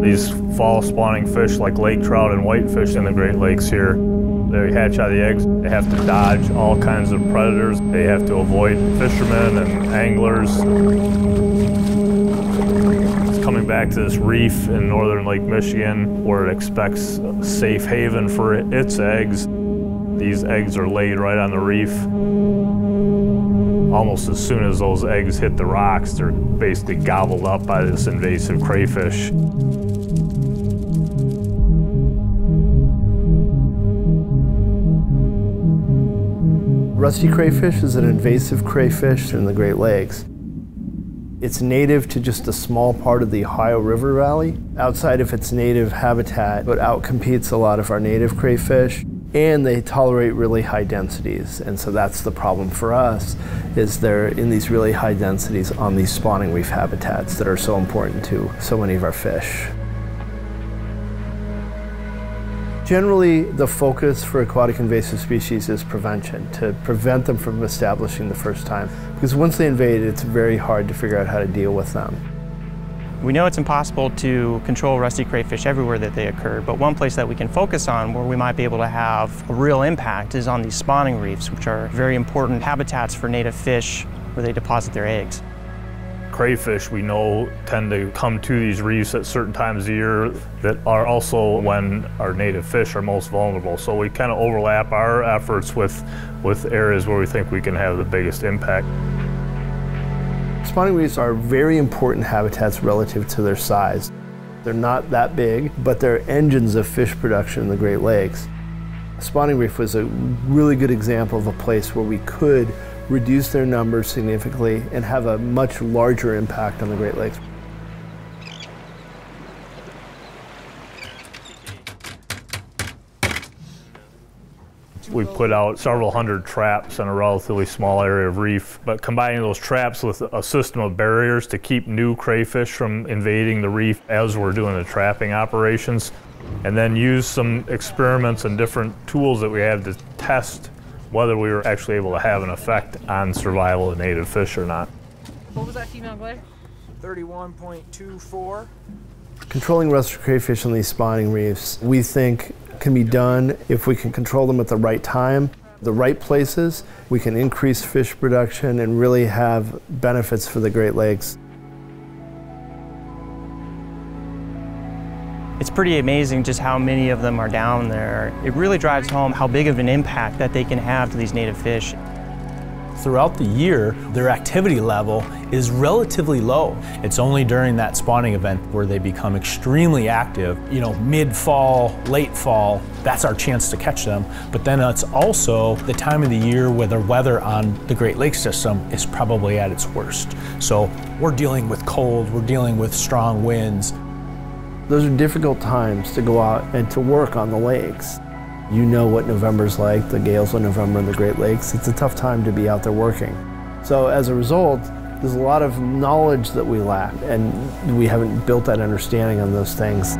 These fall spawning fish like lake trout and whitefish in the Great Lakes here, they hatch out of the eggs. They have to dodge all kinds of predators. They have to avoid fishermen and anglers. It's coming back to this reef in northern Lake Michigan where it expects a safe haven for its eggs. These eggs are laid right on the reef. Almost as soon as those eggs hit the rocks, they're basically gobbled up by this invasive crayfish. Rusty crayfish is an invasive crayfish in the Great Lakes. It's native to just a small part of the Ohio River Valley. Outside of its native habitat, it outcompetes a lot of our native crayfish, and they tolerate really high densities. And so that's the problem for us, is they're in these really high densities on these spawning reef habitats that are so important to so many of our fish. Generally, the focus for aquatic invasive species is prevention, to prevent them from establishing the first time. Because once they invade, it's very hard to figure out how to deal with them. We know it's impossible to control rusty crayfish everywhere that they occur, but one place that we can focus on where we might be able to have a real impact is on these spawning reefs, which are very important habitats for native fish where they deposit their eggs. Crayfish, we know, tend to come to these reefs at certain times of year that are also when our native fish are most vulnerable. So we kind of overlap our efforts with areas where we think we can have the biggest impact. Spawning reefs are very important habitats relative to their size. They're not that big, but they're engines of fish production in the Great Lakes. Spawning reef was a really good example of a place where we could reduce their numbers significantly and have a much larger impact on the Great Lakes. We put out several hundred traps in a relatively small area of reef, but combining those traps with a system of barriers to keep new crayfish from invading the reef as we're doing the trapping operations, and then use some experiments and different tools that we have to test whether we were actually able to have an effect on survival of native fish or not. What was that female glare? 31.24. Controlling rusty crayfish on these spawning reefs, we think, can be done if we can control them at the right time, the right places. We can increase fish production and really have benefits for the Great Lakes. It's pretty amazing just how many of them are down there. It really drives home how big of an impact that they can have to these native fish. Throughout the year, their activity level is relatively low. It's only during that spawning event where they become extremely active. You know, mid-fall, late fall, that's our chance to catch them. But then it's also the time of the year where the weather on the Great Lakes system is probably at its worst. So we're dealing with cold, we're dealing with strong winds. Those are difficult times to go out and to work on the lakes. You know what November's like, the gales of November in the Great Lakes. It's a tough time to be out there working. So as a result, there's a lot of knowledge that we lack, and we haven't built that understanding on those things.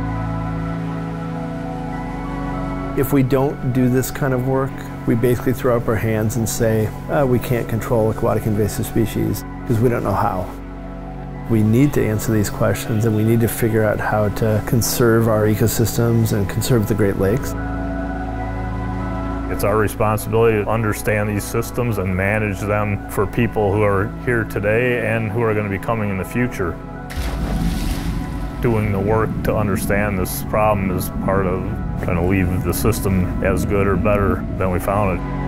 If we don't do this kind of work, we basically throw up our hands and say, we can't control aquatic invasive species because we don't know how. We need to answer these questions, and we need to figure out how to conserve our ecosystems and conserve the Great Lakes. It's our responsibility to understand these systems and manage them for people who are here today and who are going to be coming in the future. Doing the work to understand this problem is part of trying to leave the system as good or better than we found it.